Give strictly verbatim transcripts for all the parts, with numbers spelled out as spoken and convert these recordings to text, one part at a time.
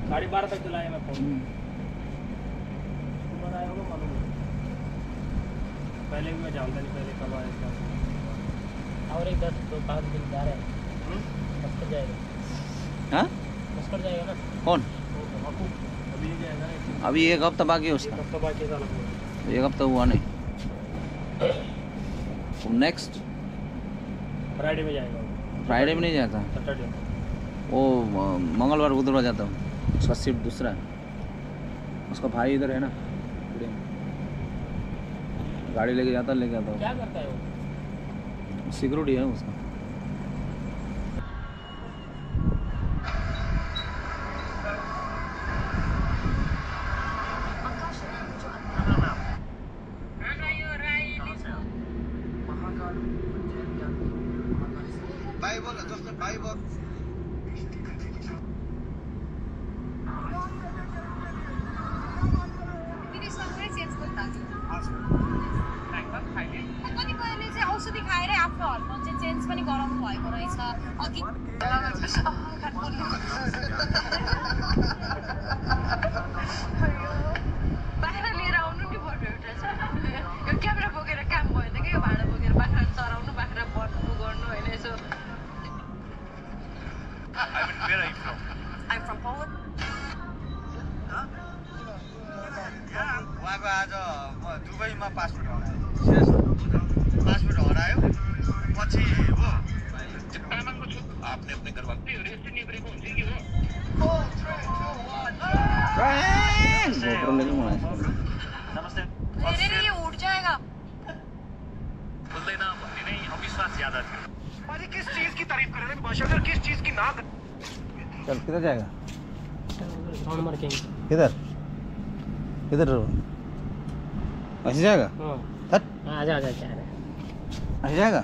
साढ़े बारह तक चलाया मैं फोन। आया होगा मालूम नहीं, पहले भी मैं जानता नहीं पहले कब आया था। और एक दस तो पाँच दिन जा रहा है, बस कर जाएगा। हाँ बस कर जाएगा ना। कौन अभी जाएगा, अभी एक हफ्ता बाकी है उसका। एक हफ्ता बाकी है, एक हफ्ता हुआ नहीं। नेक्स्ट फ्राइडे में जाएगा। फ्राइडे में नहीं जाता, सैटरडे वो मंगलवार बुधवार जाता हूँ। उसका शिफ्ट दूसरा है। उसका भाई इधर है ना, गाड़ी लेके जाता लेके आता हूँ। क्या करता है वो? सिक्योरिटी है उसका। भाई बोल दोस्त, भाई बोल। कतिपयले चाहिँ औषधि खाएरै आफ्नो हर्मोन चाहिँ चेन्ज पनि गराउनु भएको रहेछ। अघि बाहिर लिएर आउनु नि पर्यो एउटा चाहिँ। यो क्यामेरा बोकेर काम भएन कि यो भाँडा बोकेर बाख्रा चराउनु, बाख्रा बढ्नु गर्नु होइन यसो। I'm from Poland. उहाँको आज दुबईमा पासपोर्ट हरायो। पासपोर्ट हरायो पछि हो आपने अपने घर वाले रेस्ट नहीं गरेको हुन्छ कि हो। नमस्ते। मेरे लिए उड़ जाएगा। बोल्दैन भन्ने नै अविश्वास ज्यादा थियो। अरे किस चीज की तारीफ कर रहे हैं माशाल्लाह, किस चीज की ना। चल किधर जाएगा? नंबर के किधर किधर ऐसे जाएगा? हाँ हट आजा आजा जा रहा है। ऐसे जाएगा?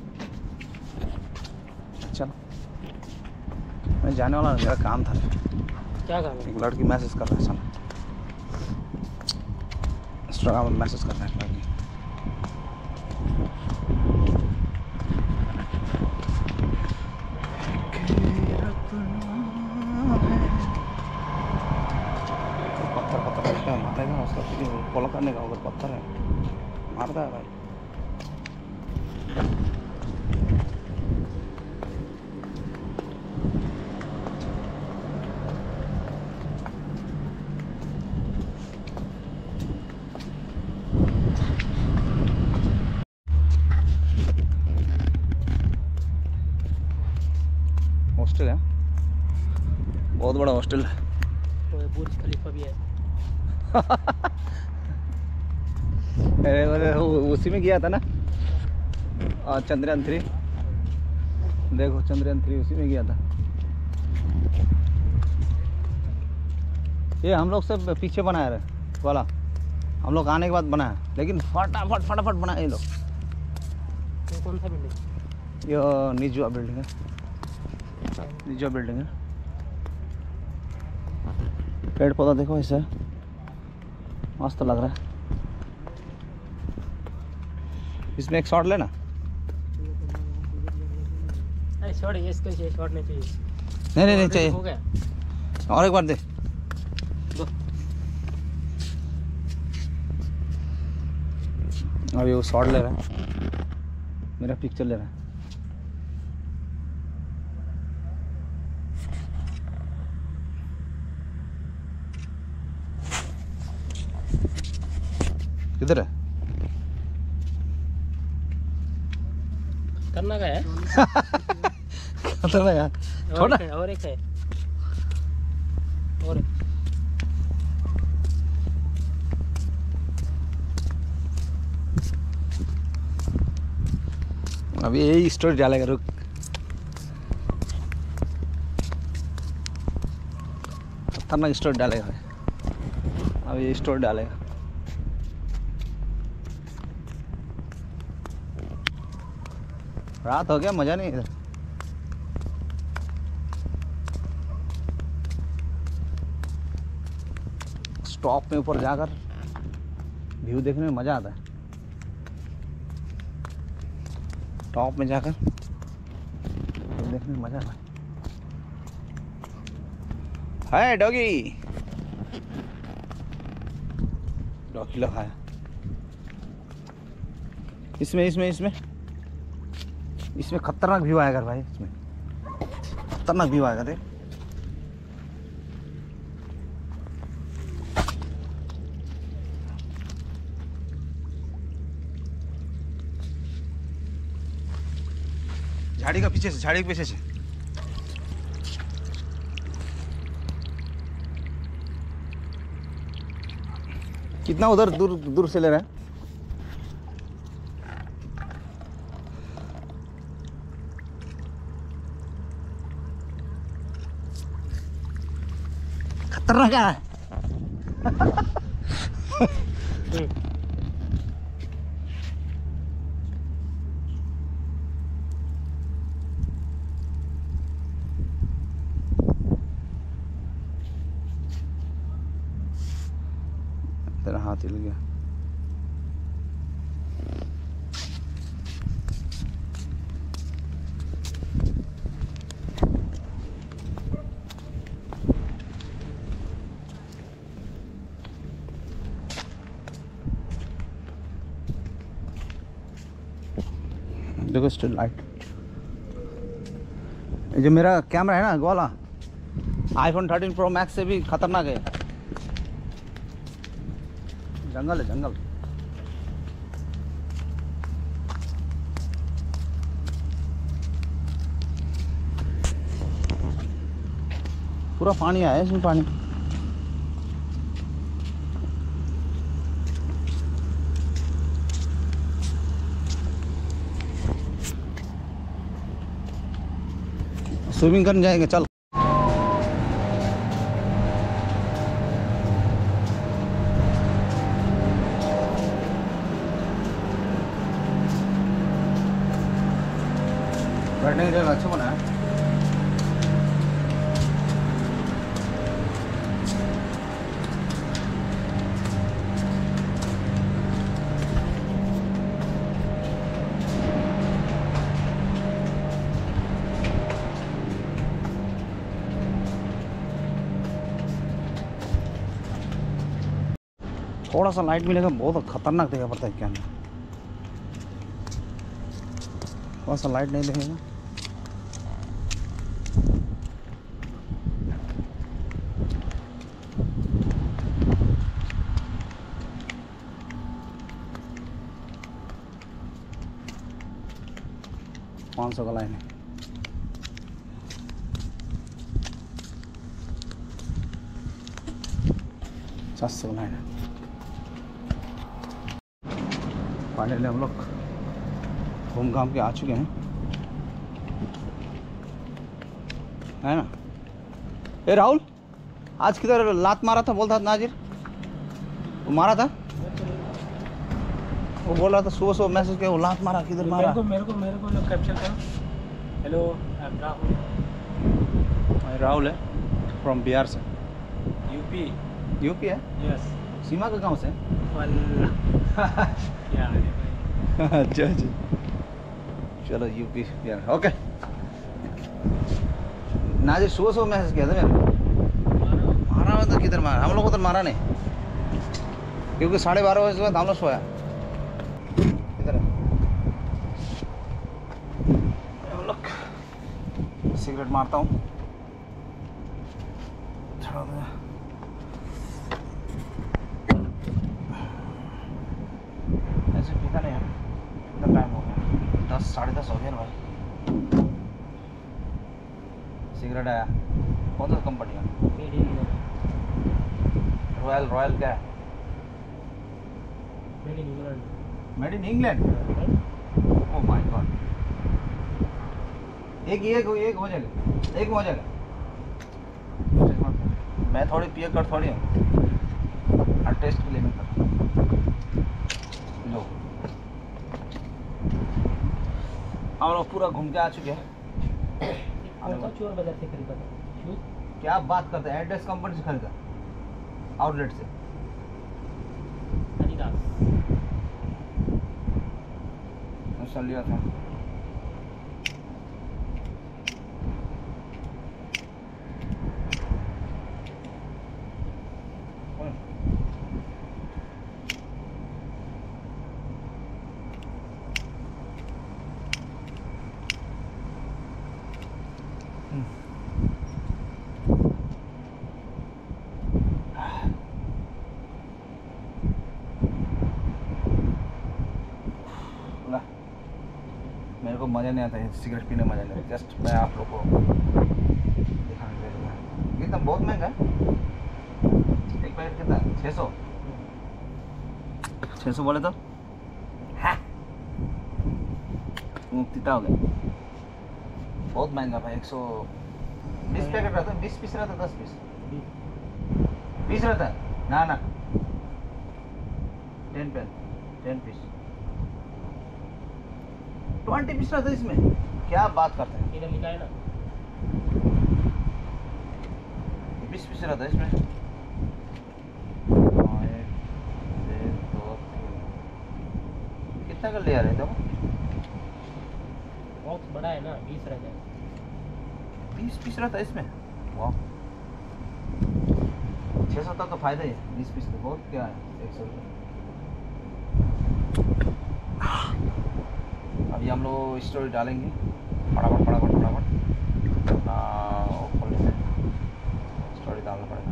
चल मैं जाने वाला, मेरा काम था। क्या काम है? एक लड़की मैसेज कर रहा है, चल इंस्टाग्राम में मैसेज कर रहा है लड़की। पत्थर पत्थर उसका मारेगा, उसका फॉलो करने का ऊपर पत्थर है, मारता है भाई। हॉस्टल है, बहुत बड़ा हॉस्टल है। तो बुर्ज खलीफा भी है। अरे मैंने उसी में गया था ना, और चंद्रयान थ्री, देखो चंद्रयान थ्री उसी में गया था। ये हम लोग सब पीछे बनाया रहे वाला, हम लोग आने के बाद बनाया, लेकिन फटाफट फटाफट बनाए ये लोग। तो कौन सा बिल्डिंग? ये निजुआ बिल्डिंग है, निजुआ बिल्डिंग है। पेड़ पौधा देखो ऐसा मस्त लग रहा है। इसमें एक शॉट लेना। अरे शॉट ये इसके चाहिए, शॉट नहीं चाहिए। नहीं नहीं नहीं चाहिए, हो गया। और एक बार दे। अभी वो शॉट ले रहा है, मेरा पिक्चर ले रहा है। किधर है? करना का है। किधर है यार? छोटा और एक है, और एक। अभी यही स्टोरी डालेगा, रुक। खतरनाक स्टोरी डालेगा, अभी ये स्टोरी डालेगा। रात हो गया, मजा नहीं इधर। स्टॉप में ऊपर जाकर व्यू देखने में मजा आता है। टॉप में जाकर व्यू देखने में मजा आता है। हाय डॉगी, डॉगी लगा है इसमें इसमें इसमें इसमें खतरनाक व्यू आएगा भाई, इसमें खतरनाक व्यू आएगा। देख झाड़ी का पीछे से, झाड़ी के पीछे से कितना उधर दूर दूर से ले रहा है। खतरनाक है। तेरा हाथ हिल गया। देखो स्टिल लाइट। ये जो मेरा कैमरा है ना वाला आईफोन थर्टीन प्रो मैक्स से भी खतरनाक है। जंगल है जंगल। पूरा पानी आया है इसमें, पानी स्विमिंग करने जाएंगे चल। बैठने की जगह अच्छा बना है। थोड़ा सा लाइट मिलेगा, बहुत खतरनाक देगा पड़ता है क्या नहीं। थोड़ा सा लाइट नहीं लगेगा पाँच सौ का लाइन है। सात सौ लाइन है। फाइनली हम लोग घूम घाम के आ चुके हैं, है ना। ए राहुल, आज किधर लात मारा था बोलता था नाजिर, वो मारा था, वो बोल रहा था सुबह सुबह मैसेज किया वो लात मारा, किधर मारा। मेरे को मेरे को मेरे को लोग कैप्चर करो। Hello I am Rahul. Rahul है फ्रॉम बिहार से। यूपी। यूपी है? यस। सीमा का गांव से? क्या अच्छा अच्छा, चलो यूपी बिहार ओके। नाजिर सुबह सुबह मैसेज किया था मेरे को, मारा मतलब किधर मारा, हम लोग को तो मारा नहीं, क्योंकि साढ़े बारह बजे बाद हम लोग सोया। किधर है हम लोग। सिगरेट मारता हूँ थोड़ा सा। ऐसे पीता नहीं है, कितना टाइम हो गया, दस साढ़े दस हो गया ना भाई। सिगरेट आया कौन सा कंपनी का? रॉयल रॉयल क्या है? Made in England. Made in England? Oh my god. एक एक एक हो जाएगा, एक में हो जाएगा। मैं थोड़ी पिए कर थोड़ी हूँ, टेस्ट के लिए मैं कर लो। हम लोग पूरा घूम के आ चुके हैं। कौन सा चोर बाजार से खरीदा था शूज? क्या बात करते हैं, एड्रेस कंपनी से खरीदा, आउटलेट से। एडिडास। ऐसा लिया था। मज़ा नहीं आता है, सिगरेट पीने मज़ा नहीं आता। जस्ट मैं आप लोग को दिखाने के लिए। ये तो बहुत महंगा है, एक पैकेट कितना है? छः सौ छः सौ बोले तो मुक्तिता हो गया। बहुत महंगा भाई, एक सौ बीस पैकेट रहता है, बीस पीस रहता है, दस पीस पीस रहता है ना ना ten pen ten piece twenty piece रहता है इसमें। क्या बात करते हैं, इधर लिखा है ना बीस पीस रहता है इसमें। हाँ, एक डेढ़ दो तीन, कितना कर लिया रहता है? बॉक्स बड़ा है ना, बीस रह जाए। बीस पीस रहता है इसमें। वाह, छः सौ तक तो फायदा ही है, बीस पीस तो बहुत क्या है, एक सौ रुपये। अभी हम लोग स्टोरी डालेंगे, फटाफट फटाफट फटाफट खोलने से स्टोरी डालना पड़ेगा।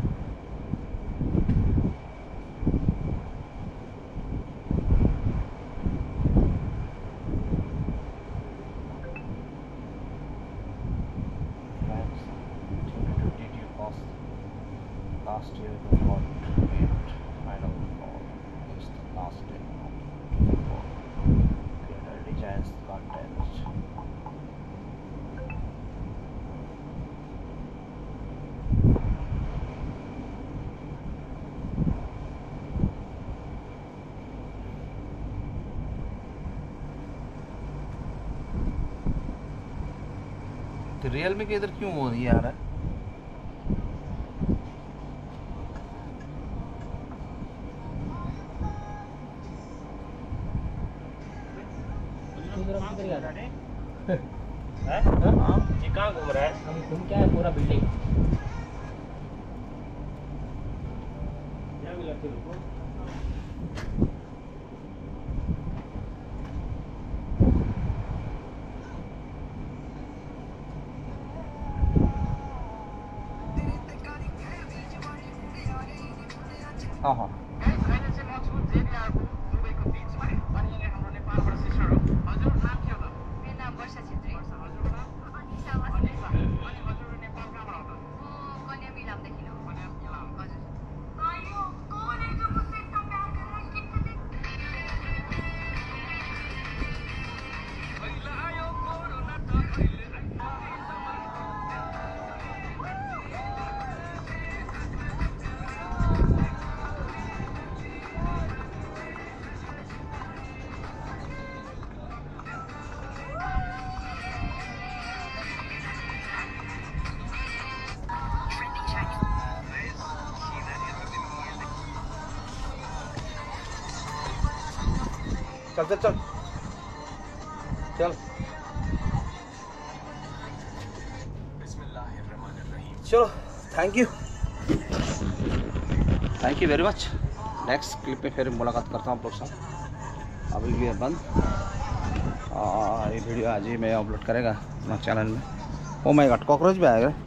Last year we got eight. I don't know. It's the last day now. Creator designs content. तो रियलमी के इधर क्यों हो रही है यार? है? हाँ? ये कहाँ घूम रहा है? हम घूम क्या है पूरा बिल्डिंग। क्या मिला तेरे को? हाँ हाँ चल चल चल चल चलो, thank you thank you very much. Next clip में फिर मुलाकात करता हूँ आप लोग साथ। अभी भी है बंद, और ये वीडियो आज ही मैं अपलोड करेगा अपना चैनल में। ओ माय गॉड, कॉकरोच भी आएगा।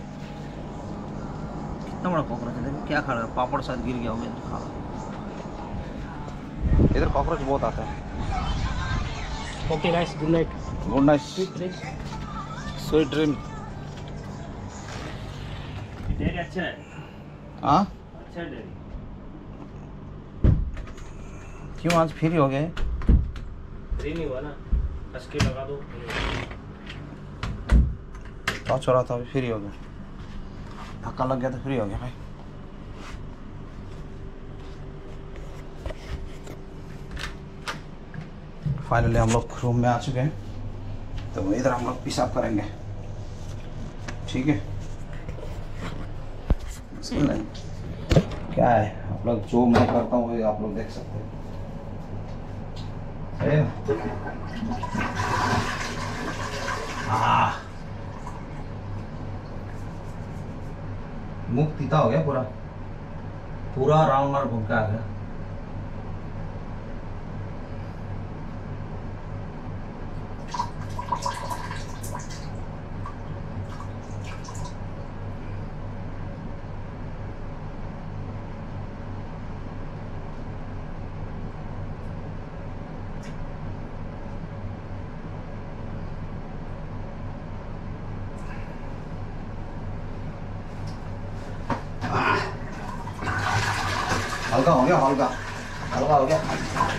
कितना बड़ा कॉकरोच है, देखो क्या खा रहा है, पापड़ साथ गिर गया होगा खा रहा। इधर कॉकरोच बहुत आता है। Okay guys, good night. Good night, sweet dream. Dairy अच्छा है। हाँ अच्छा है डेरी। क्यों आज फ्री हो गए? फ्री नहीं हुआ ना, कस के लगा दो। तो छोड़ा था, अभी फ्री हो गया। धक्का लग गया तो फ्री हो गया भाई। फाइनली हम लोग रूम में आ चुके हैं, तो इधर हम लोग पेशाब करेंगे, ठीक है? नहीं क्या है, आप लोग जो मैं करता हूँ वही आप लोग देख सकते हैं, सही है ना? आह, मुख तीता हो गया पूरा, पूरा राउंड मार घूम के आ गया। हल्का हो गया, हल्का हल्का हो गया।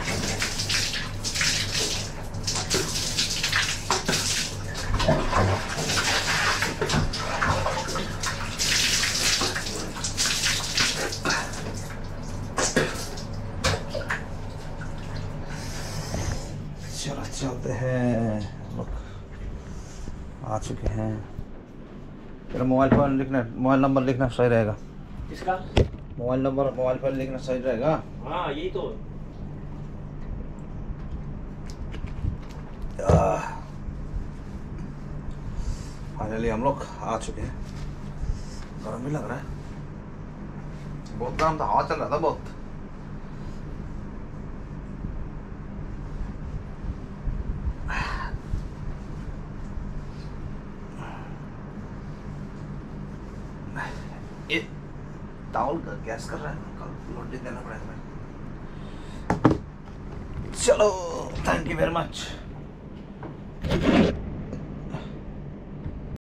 चलो चलते हैं, लोग आ चुके हैं। तेरा मोबाइल पर लिखना, मोबाइल नंबर लिखना सही रहेगा। किसका मोबाइल नंबर मोबाइल पर लिखना सही रहेगा। हाँ यही तो। फाइनली हम लोग आ चुके हैं। गर्म भी लग रहा है, बहुत गर्म था, हवा चल रहा था बहुत। ये टावल का गैस कर रहा है, कल लोड देना पड़ेगा। चलो, थैंक यू वेरी मच।